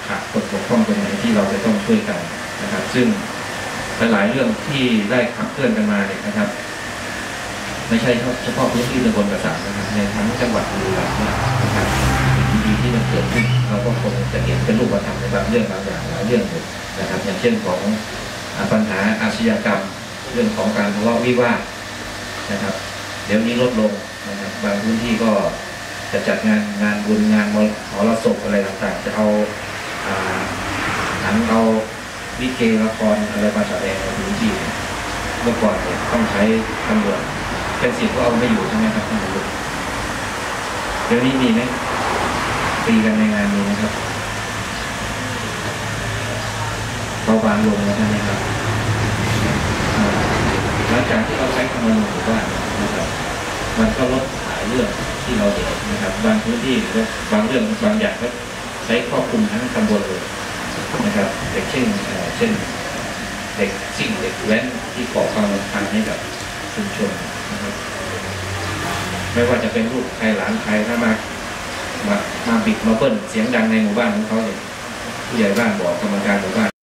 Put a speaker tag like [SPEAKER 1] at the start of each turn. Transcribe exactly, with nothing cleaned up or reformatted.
[SPEAKER 1] ขาดตกบกพร่องตรงไหนที่เราจะต้องช่วยกันนะครับซึ่งหลายๆเรื่องที่ได้ขับเคลื่อนกันมาเนี่ยนะครับไม่ใช่เฉพาะพื้นที่ตำบลกระสังนะครับในทั้งจังหวัดบุรีรัมย์นะครับดีๆที่มันเกิดขึ้นเราก็คงจะเห็นเป็นรูปธรรมในบางเรื่องบางอย่างหลายเรื่องเลยนะครับอย่างเช่นของปัญหาอาชญากรรมเรื่องของการทะเลาะวิวาทนะครับเดี๋ยวนี้ลดลงนะครับบางพื้นที่ก็จะจัดงานงานบุญงานมหรสพอะไรต่างๆจะเอาหนังเอาวิเกละครอะไรมาแสดงในพื้นที่เมื่อก่อนเนี่ยต้องใช้ตำรวจเป็นสิทธิ์ก็เอาไม่อยู่ใช่ไหมครับท่านผู้ชมเดี๋ยวนี้มีไหมตีกันในงานนี้นะครับเบาบางลงแล้วใช่ไหมครับหลังจากที่เราใช้คำนวณหมู่บ้านนะครับมันก็ลดหลายเรื่องที่เราเห็นนะครับบางพื้นที่บางเรื่องบางอย่างก็ใช้ครอบคลุมทั้งตำบลเลยนะครับเด็กเช่นเช่นเด็กซิ่งเด็กแว้นที่ก่อความรำคาญให้กับชุมชนนะครับไม่ว่าจะเป็นลูกใครหลานใครถ้ามามามาบิดมาเบิ้ลเสียงดังในหมู่บ้านของเขาเนี่ยผู้ใหญ่บ้านบอกกรรมการหมู่บ้าน